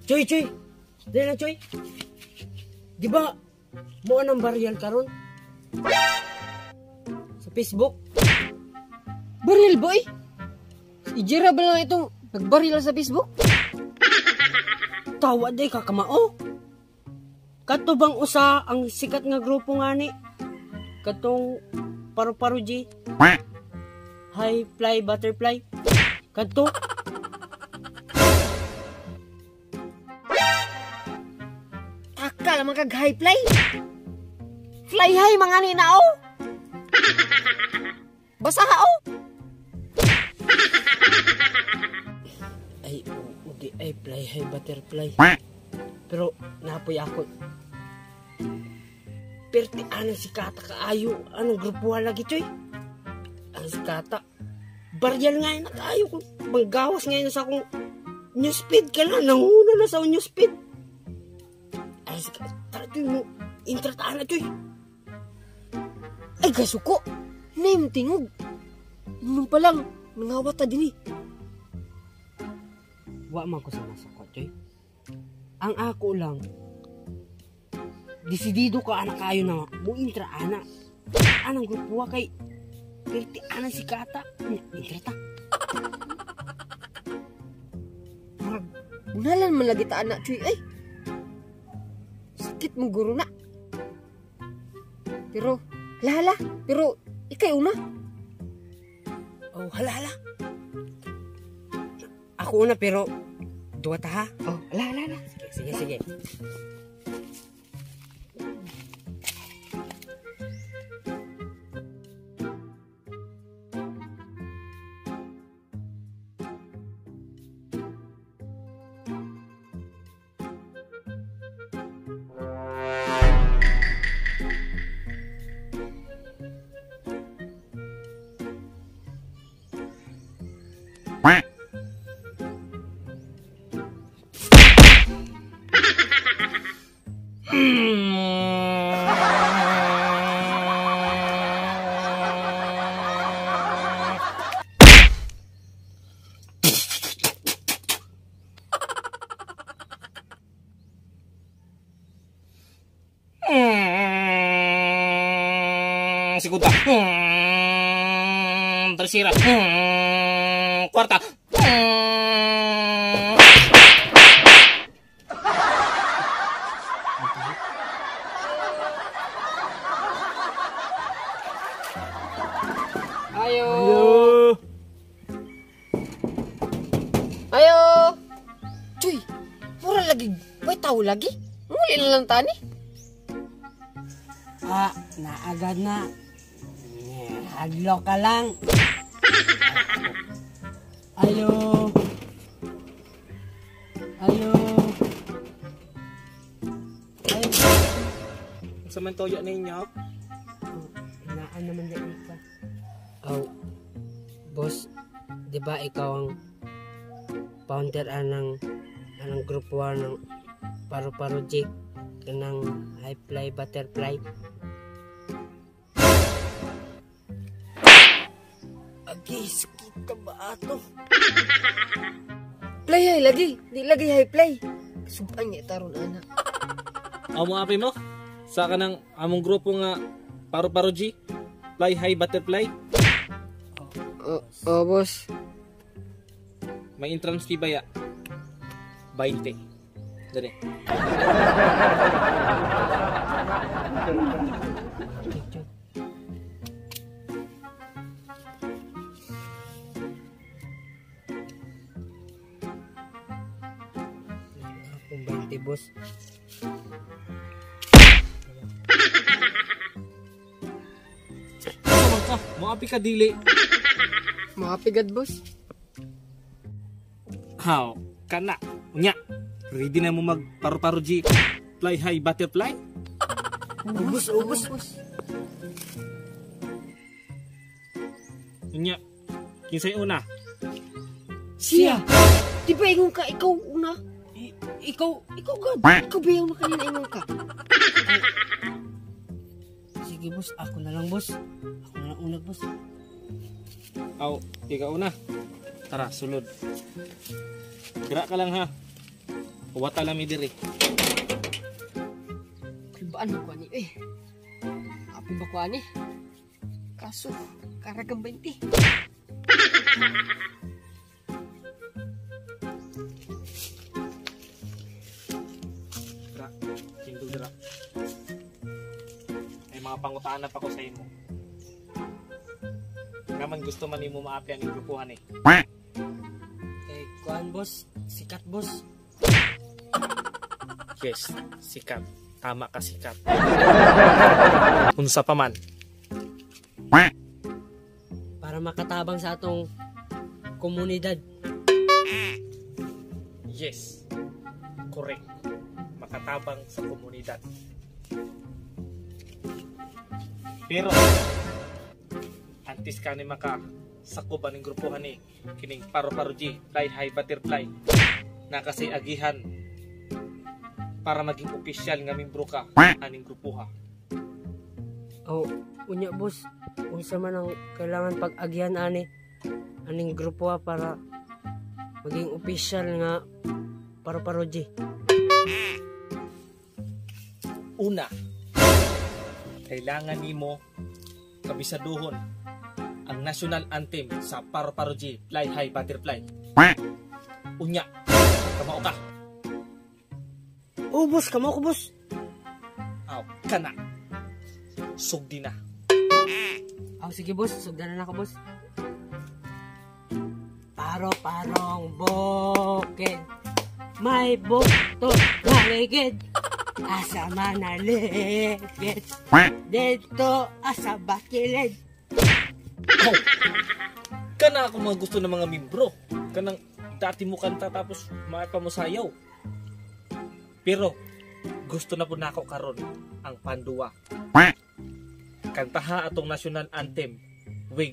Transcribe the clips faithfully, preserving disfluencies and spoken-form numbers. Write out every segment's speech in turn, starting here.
Choy, Choy. Dali na, Choy. Di ba, mo anang baril karon? Sa Facebook? Baril, boy? Ijira ba lang itong nagbaril sa Facebook? Tawa day kakamao. Kato bang usa ang sikat nga grupo nga ni? Katong paru-paro G. High fly butterfly. Kato. Taka naman kag high fly. Fly high mga ni na oh. Basa ka oh. Ay, hindi ay fly high butterfly. Pero napoy ako. Perti anong si Kata kaayo. Anong grupo lagi, Choy? Ang si Kata. Baryal nga yun na kaayo. Manggawas ngayon sa akong newsfeed ka lang. Nanguna na sa newsfeed. Ay, si Kata. Tara, Choy mo. Intrataan na, Choy. Ay, gasuko. Name tingog. Nung pa lang, nangawat ta din eh. Wa man ko sa nasako, Choy. Ang ako lang, desidido ka anak kayo na mo intra ana. Anang grupo kay perti ana si Kata. Intra ta. Marag, unalan man lagi ta anak, Choy. Ay, sakit mong guro na. Pero, hala, pero, ikay una. Oh, hala, hala. Ako una pero, duwa ta ha. Oh, hala, hala, hala. Sige, sige, sige. Hmm, segunda. Hmm, tercera. Hmm, cuarta. Hmm. Ayo. Ayo. Cuy, mura lagi. May tao lagi. Muli na lang tani. Ah, naagad na. Haglo ka lang. Ayo. Ayo. Ayo. Sa man toyo ninyo? Naan naman din ka. Oh, boss, di ba ikaw ang founder anang anang grupo ng paru-paro jig kanang high fly butterfly? Agis kita ba ato? Play hay lagi. Di lagi hay play. Sumpah niya taron anak. Amo api mo? Sa kanang among grupo nga paru-paro G, fly high butterfly. Oh, oh boss. May entrance fee ba ya? twenty. Dali. Akong twenty, boss. Ano ka? Mo api ka dili. Mga pigad boss. How? Kana. Unya. Ready na mo mag paru-paro G, fly high butterfly? Ubus, ubus, boss. Unya. Kinsay una? Siya. Di ba ingon ka ikaw una? I- ikaw, ikaw god. Ikaw ba yung kanina ingon ka? Sige, boss. Ako na lang, boss. Ako na lang una, boss. Aw, ikaw una. Tara, sulod. Gerak ka lang ha. Wata lami diri. Ibaan mo ko ani eh. Api ba ko ani? Kaso, karagang bainti. Dra, hindog dra. May mga pangutaana pa ko sa imo. Naman gusto man nimo maapi ang grupuhan eh. Eh, kuan boss, sikat boss. Yes, sikat. Tama ka, sikat. Unsa pa man. Para makatabang sa atong komunidad. Yes. Correct. Makatabang sa komunidad. Pero antis ka ni maka sakuban ng grupuhan ni kining paro-paro G, fly high butterfly na kasi agihan para maging opisyal nga membro ka aning grupuha. Oh, unya boss, unsa man ang kailangan pag-agyan ani aning grupo ha, para maging opisyal nga paro-paro G. Una, kailangan nimo kabisaduhon ang national anthem sa paro-paro G, fly high butterfly. Unya, kamao ka. Oh boss, kamo ko boss. Aw, kana. Sugdi na. Oh sige boss, sugdan na ako boss. Paro-parong bukid, may bukto maligid, asa manaligid, dito asa bakilid. Oh, kana ako mga gusto ng mga membro. Kanang dati mo kanta tapos maipa mo sayaw. Pero gusto na po nako karon ang panduwa. Kantaha atong national anthem with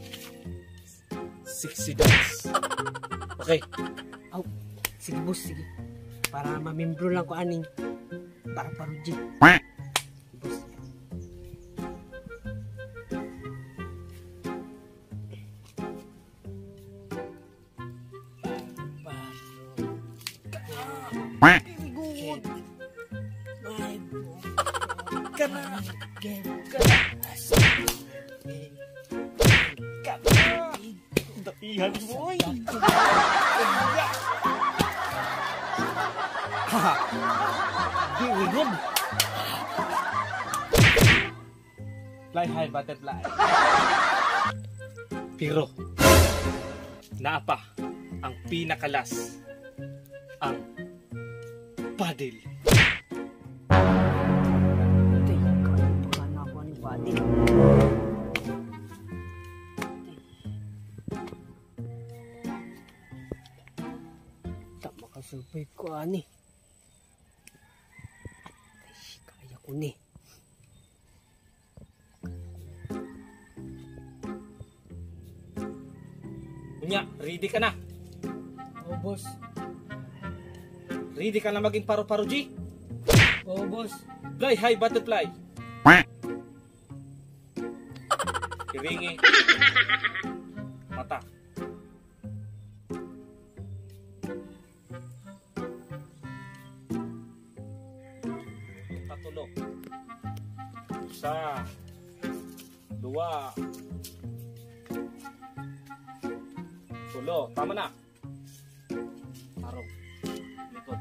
sexy dance. Okay. Oh, sige boss, sige. Para mamembro lang ko aning paro-paro G. Boss. Kana. Dapihan boy. Haha. Very good. Fly high butterfly. Pero naapa ang pinakalas, ang paddle. Tak makasurvive ko ani. Ay, kaya ko ni. Unya, ready ka na? Oh boss. Ready ka na maging paro-paro G? Oh boss. Fly high butterfly. Kiringi. Mata. Patulo. Isa. Dua. Tulo. Tama na. Tarong. Likod.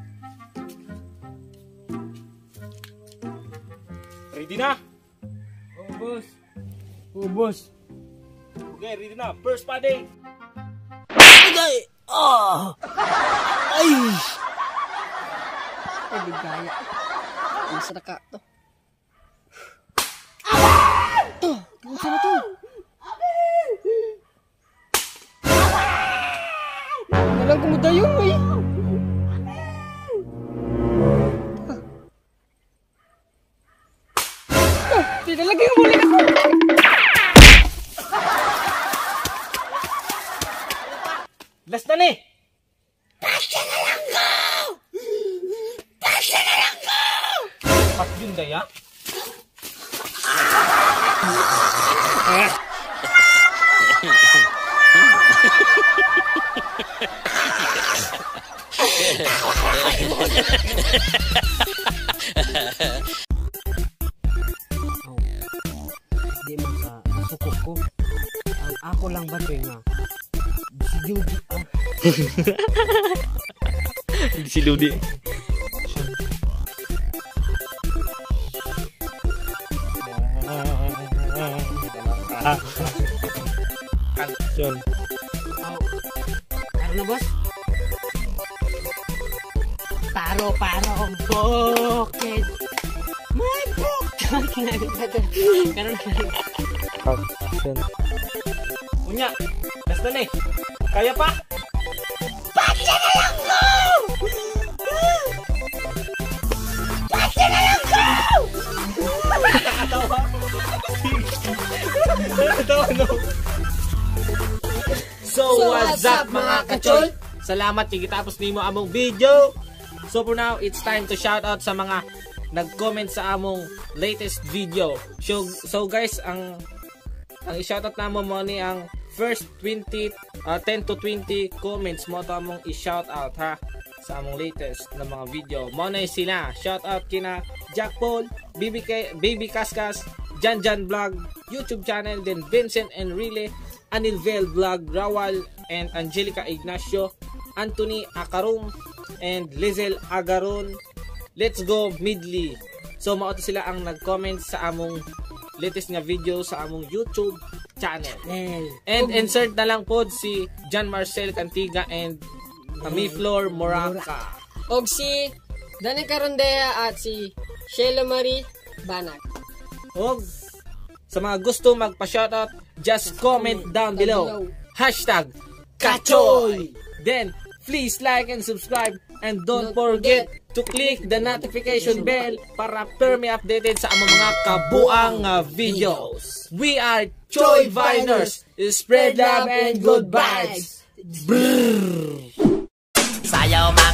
Ready na? Oh boss. Oh boss. Okay, ready na. First padding. Agay! Ah! Ay! Ay, bigaya. Ang saraka to. To! Ano sa to? Walang kumudayong eh. Ah, Tidak lagi yang boleh ako. Last na ni! Pasya na lang ko! Pasya na lang ko! Pat yun daya? Di man sa sukok ko. Ang ako lang ba ito nga? Si Judy. Ah. Si Ludi. Action. Oh. Taro na, boss? Taro, paro, bukid. My bukid. Ganun na. Action. Unya, basta na eh. Kaya pa? Bakit na lang ko? Bakit na lang ko? Nakakatawa. Nakakatawa, no? So, what's up mga kachol? Salamat tigitapos nimo among video. So for now, it's time to shout out sa mga nag-comment sa among latest video. So, so guys, ang ang i-shoutout namo mo ni ang first twenty, uh, ten to twenty comments mo to among i-shoutout ha sa among latest na mga video. Mo na sila. Shoutout kina Jack Paul, Baby K, Baby Kaskas, Jan Jan Vlog, YouTube channel, then Vincent Enrile, Anilvel Vlog, Rawal and Angelica Ignacio, Anthony Akarum and Lizel Agaron. Let's go Midley. So mao to sila ang nag-comment sa among latest nga video sa among YouTube channel. And insert na lang po si John Marcel Cantiga and Amiflor Moraca. Og si Dani Carondea at si Sheila Marie Banat. Og sa mga gusto magpa-shoutout, just comment down below. Hashtag Kachoy. Then, please like and subscribe and don't forget to click the notification bell para permi updated sa among mga kabuang uh, videos. We are Choy Viners. Spread love and good vibes. Brrr. Sayaw